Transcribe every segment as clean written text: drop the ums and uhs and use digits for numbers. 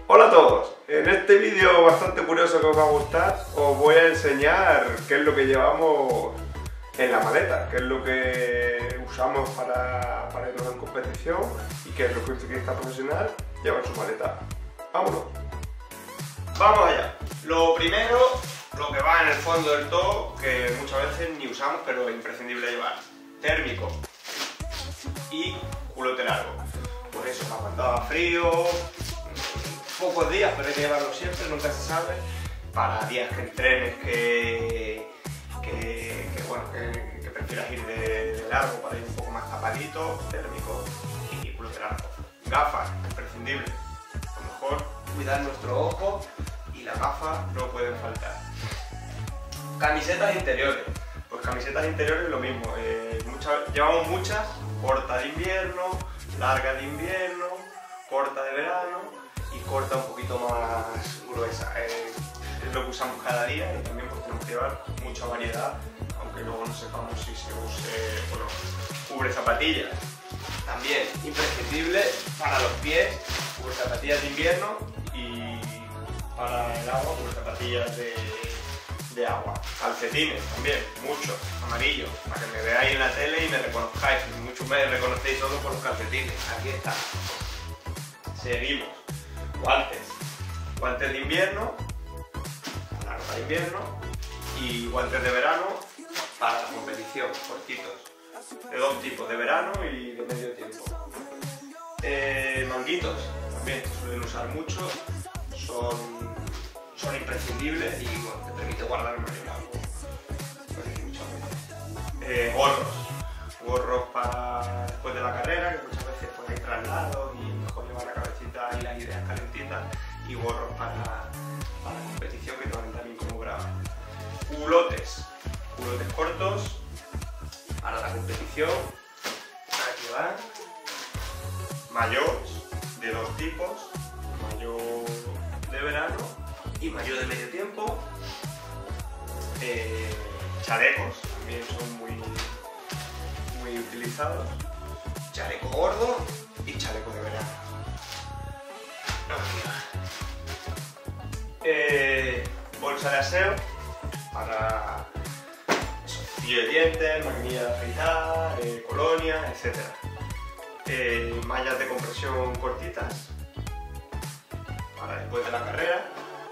Hola a todos, en este vídeo bastante curioso que os va a gustar os voy a enseñar qué es lo que llevamos en la maleta, qué es lo que usamos para irnos en competición y qué es lo que un ciclista profesional lleva en su maleta. ¡Vámonos! ¡Vamos allá! Lo primero, lo que va en el fondo del todo, que muchas veces ni usamos pero es imprescindible llevar: térmico y culote largo. Pues eso, para cuando haga frío, pocos días, pero hay que llevarlo siempre, nunca se sabe. Para días que entrenes, que prefieras ir de largo, para ir un poco más tapadito, térmico y culote largo. Gafas, imprescindible. A lo mejor cuidar nuestro ojo y las gafas no pueden faltar. Camisetas interiores. Pues camisetas interiores lo mismo. Llevamos muchas, corta de invierno, larga de invierno, corta de verano y corta un poquito más gruesa. Es lo que usamos cada día y también pues tenemos que llevar mucha variedad, aunque luego no sepamos si se use o no. Cubre zapatillas, también imprescindible para los pies, cubre zapatillas de invierno, y para el agua cubre zapatillas de agua. Calcetines también, muchos, amarillos, para que me veáis en la tele y me reconozcáis. Muchos me reconocéis solo por los calcetines. Aquí está. Seguimos. Guantes de invierno, la ropa de invierno, y guantes de verano para la competición, cortitos, de dos tipos, de verano y de medio tiempo. Manguitos también se suelen usar mucho, son imprescindibles y bueno, te permite guardar el algo. Gorros para después de la carrera, que muchas veces pues hay traslados y mejor llevar la cabecita y las ideas calentitas, y gorros para la competición, que te van también como brava. Culotes cortos para la competición. Aquí van. Mayots de dos tipos, mayo de verano y mayo de medio tiempo. Chalecos también son muy utilizados. Chaleco gordo y chaleco de verano. Bolsa de aseo para cepillo de dientes, maquinilla de afeitar, colonia, etc. Mallas de compresión cortitas para después de la carrera.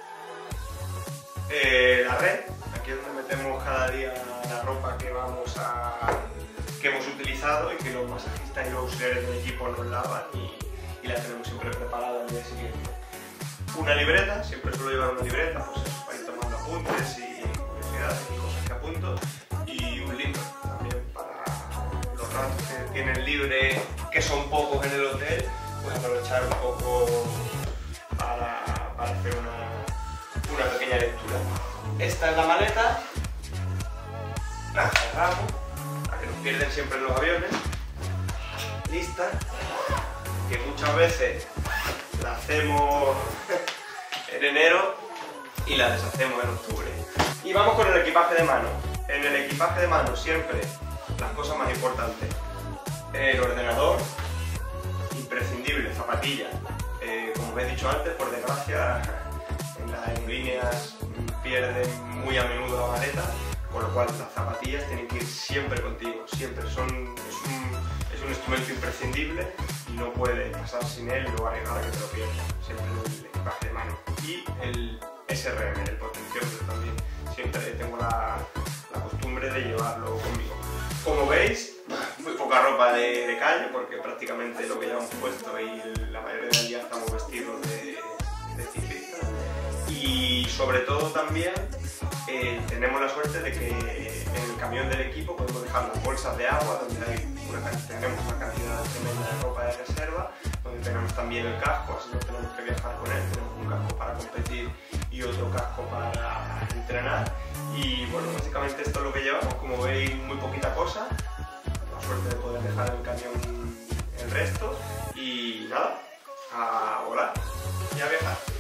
La red, aquí es donde metemos cada día la ropa que hemos utilizado y que los masajistas y los auxiliares del equipo nos lavan, y la tenemos siempre preparada al día siguiente. Una libreta, siempre suelo llevar una libreta, pues eso, para ir tomando apuntes y curiosidades y cosas que apunto, y un libro también para los ratos que tienen libre, que son pocos en el hotel, pues aprovechar un poco para hacer una pequeña lectura. Esta es la maleta, la cerramos, la que nos pierden siempre en los aviones, lista, que muchas veces la hacemos en enero y la deshacemos en octubre. Y vamos con el equipaje de mano. En el equipaje de mano siempre las cosas más importantes: el ordenador, imprescindible, zapatillas. Como os he dicho antes, por desgracia en las aerolíneas pierden muy a menudo la maleta, con lo cual las zapatillas tienen que ir siempre contigo, siempre. Es un instrumento imprescindible y no puedes pasar sin él y luego arriesgar a que te lo pierdas. Siempre el equipaje de mano. Y el SRM, el potenciómetro también. Siempre tengo la costumbre de llevarlo conmigo. Como veis, muy poca ropa de calle, porque prácticamente lo que llevamos puesto y la mayoría del día estamos vestidos de ciclistas. Y sobre todo también tenemos la suerte de que en el camión del equipo podemos dejar las bolsas de agua, donde tenemos una cantidad tremenda de ropa de reserva, donde tenemos también el casco, así no tenemos que viajar con él. Tenemos un casco para competir y otro casco para entrenar. Y bueno, básicamente esto es lo que llevamos. Como veis, muy poquita cosa. La suerte de poder dejar en el camión el resto. Y nada, a volar y a viajar.